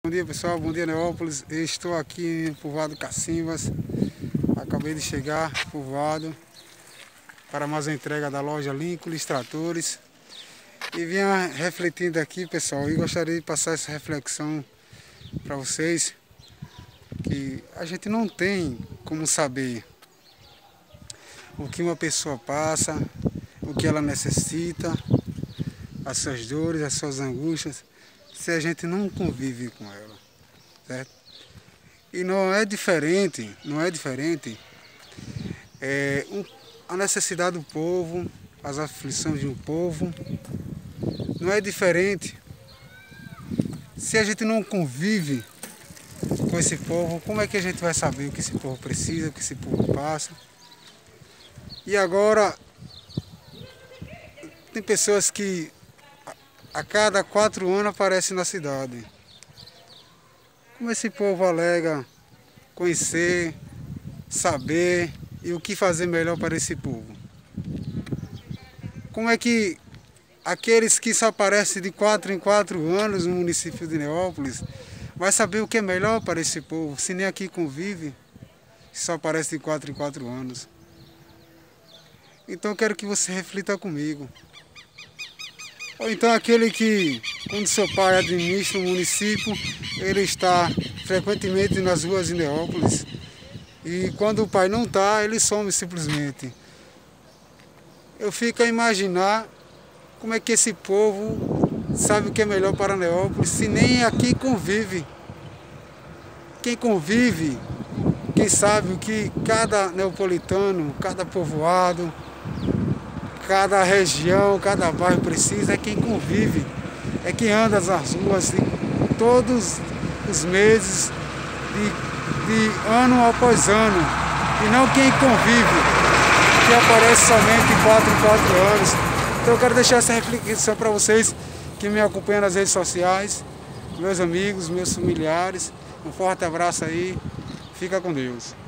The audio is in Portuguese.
Bom dia pessoal, bom dia Neópolis. Eu estou aqui no povoado Cacimbas. Acabei de chegar no povoado para mais uma entrega da loja Lincoln Tratores. E vinha refletindo aqui pessoal, e gostaria de passar essa reflexão para vocês, que a gente não tem como saber o que uma pessoa passa, o que ela necessita, as suas dores, as suas angústias, se a gente não convive com ela, certo? E não é diferente a necessidade do povo, as aflições de um povo, não é diferente. Se a gente não convive com esse povo, como é que a gente vai saber o que esse povo precisa, o que esse povo passa? E agora, tem pessoas que a cada 4 anos aparecem na cidade. Como esse povo alega conhecer, saber e o que fazer melhor para esse povo? Como é que aqueles que só aparecem de 4 em 4 anos no município de Neópolis vai saber o que é melhor para esse povo, se nem aqui convive, só aparece de 4 em 4 anos? Então eu quero que você reflita comigo. Ou então aquele que, quando seu pai administra um município, ele está frequentemente nas ruas de Neópolis. E quando o pai não está, ele some simplesmente. Eu fico a imaginar como é que esse povo sabe o que é melhor para Neópolis, se nem aqui convive. Quem convive, quem sabe o que cada neopolitano, cada povoado, cada região, cada bairro precisa, é quem convive, é quem anda nas ruas todos os meses, de ano após ano, e não quem convive, que aparece somente de 4 em 4 anos. Então eu quero deixar essa reflexão para vocês que me acompanham nas redes sociais, meus amigos, meus familiares. Um forte abraço aí, fica com Deus.